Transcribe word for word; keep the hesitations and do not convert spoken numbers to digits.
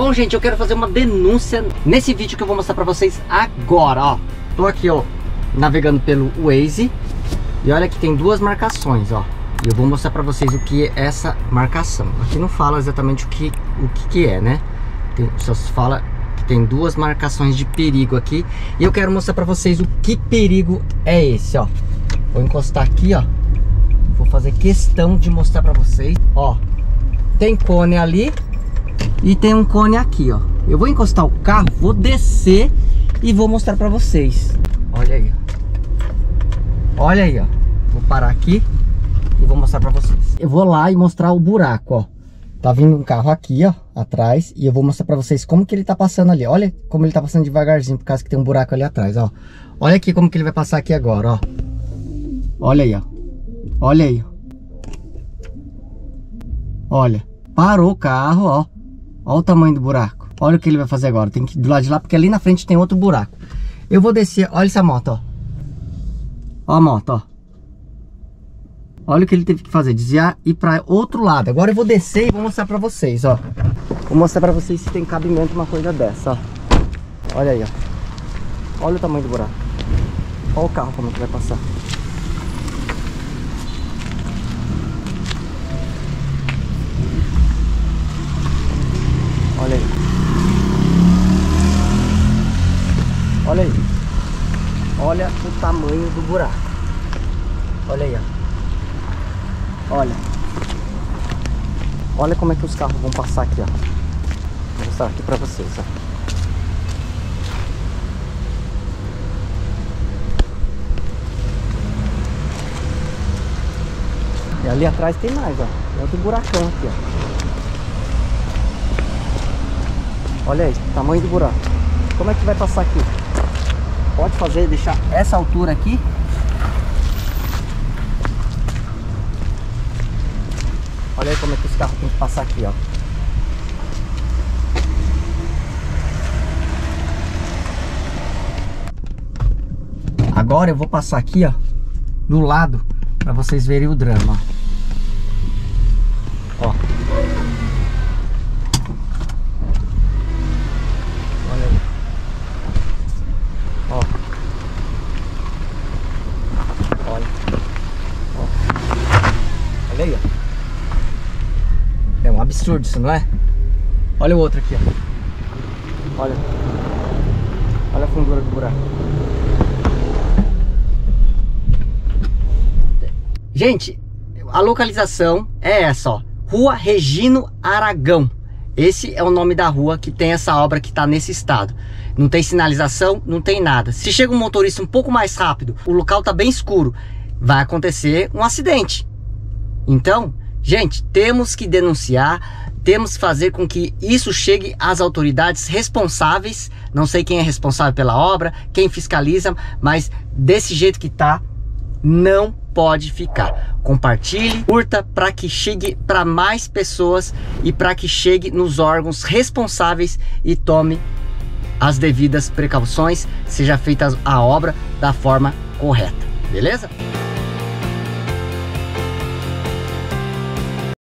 Bom, gente, eu quero fazer uma denúncia nesse vídeo que eu vou mostrar pra vocês agora, ó. Tô aqui, ó, navegando pelo Waze. E olha que tem duas marcações, ó. E eu vou mostrar pra vocês o que é essa marcação. Aqui não fala exatamente o que, o que, que é, né? Tem, só fala que tem duas marcações de perigo aqui. E eu quero mostrar pra vocês o que perigo é esse, ó. Vou encostar aqui, ó. Vou fazer questão de mostrar pra vocês. Ó, tem cone ali e tem um cone aqui, ó. Eu vou encostar o carro, vou descer e vou mostrar pra vocês. Olha aí, ó. Olha aí, ó. Vou parar aqui e vou mostrar pra vocês. Eu vou lá e mostrar o buraco, ó. Tá vindo um carro aqui, ó, atrás. E eu vou mostrar pra vocês como que ele tá passando ali. Olha como ele tá passando devagarzinho, por causa que tem um buraco ali atrás, ó. Olha aqui como que ele vai passar aqui agora, ó. Olha aí, ó. Olha aí. Olha. Parou o carro, ó. Olha o tamanho do buraco. Olha o que ele vai fazer agora. Tem que ir do lado de lá, porque ali na frente tem outro buraco. Eu vou descer. Olha essa moto, ó. Olha a moto, ó. Olha o que ele teve que fazer. Desviar e ir para outro lado. Agora eu vou descer e vou mostrar pra vocês, ó. Vou mostrar pra vocês se tem cabimento uma coisa dessa, ó. Olha aí, ó. Olha o tamanho do buraco. Olha o carro como que vai passar. Olha aí. Olha aí. Olha o tamanho do buraco. Olha aí, ó. Olha. Olha como é que os carros vão passar aqui, ó. Vou mostrar aqui pra vocês, ó. E ali atrás tem mais, ó. Tem outro buracão aqui, ó. Olha aí, o tamanho do buraco. Como é que vai passar aqui? Pode fazer, deixar essa altura aqui. Olha aí como é que os carros tem que passar aqui, ó. Agora eu vou passar aqui, ó, do lado, pra vocês verem o drama, ó. Ó. Olha aí. Ó. Olha. Ó. Olha aí, ó. É um absurdo isso, não é? Olha o outro aqui, ó. Olha. Olha a fundura do buraco. Gente, a localização é essa, ó. Rua Regino Aragão. Esse é o nome da rua que tem essa obra que tá nesse estado. Não tem sinalização, não tem nada. Se chega um motorista um pouco mais rápido, o local tá bem escuro, vai acontecer um acidente. Então, gente, temos que denunciar, temos que fazer com que isso chegue às autoridades responsáveis. Não sei quem é responsável pela obra, quem fiscaliza, mas desse jeito que tá, não pode ficar. Compartilhe, curta para que chegue para mais pessoas e para que chegue nos órgãos responsáveis e tome as devidas precauções, seja feita a obra da forma correta, beleza?